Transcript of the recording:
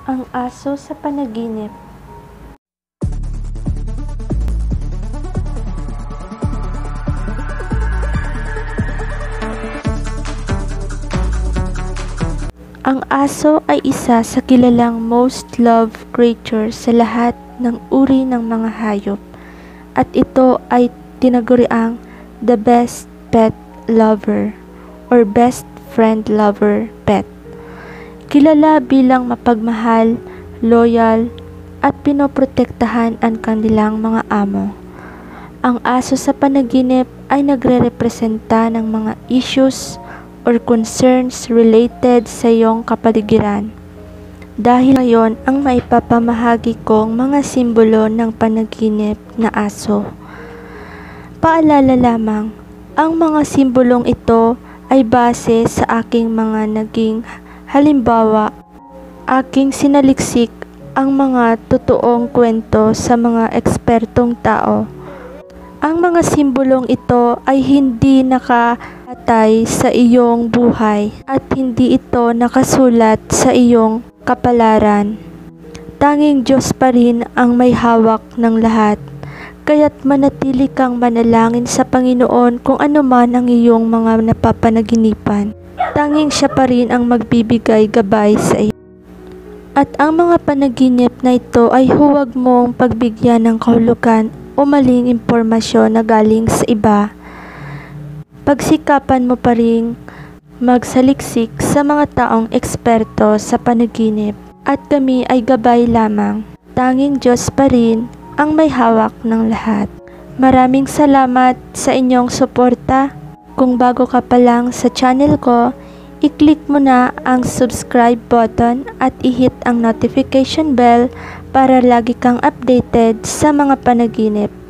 Ang aso sa panaginip. Ang aso ay isa sa kilalang most loved creature sa lahat ng uri ng mga hayop, at ito ay tinaguriang the best pet lover or best friend lover pet. Kilala bilang mapagmahal, loyal, at pinoprotektahan ang kanilang mga amo. Ang aso sa panaginip ay nagrerepresenta ng mga issues or concerns related sa iyong kapaligiran. Dahil ngayon ang maipapamahagi kong mga simbolo ng panaginip na aso. Paalala lamang, ang mga simbolong ito ay base sa aking mga naging halimbawa, aking sinaliksik ang mga totoong kwento sa mga ekspertong tao. Ang mga simbolong ito ay hindi nakatay sa iyong buhay at hindi ito nakasulat sa iyong kapalaran. Tanging Diyos pa rin ang may hawak ng lahat, kaya't manatili kang manalangin sa Panginoon kung ano man ang iyong mga napapanaginipan. Tanging Siya pa rin ang magbibigay gabay sa iyo. At ang mga panaginip na ito ay huwag mong pagbigyan ng kahulugan o maling impormasyon na galing sa iba. Pagsikapan mo pa rin magsaliksik sa mga taong eksperto sa panaginip, at kami ay gabay lamang. Tanging Diyos pa rin ang may hawak ng lahat. Maraming salamat sa inyong suporta. Kung bago ka pa lang sa channel ko, i-click mo na ang subscribe button at i-hit ang notification bell para lagi kang updated sa mga panaginip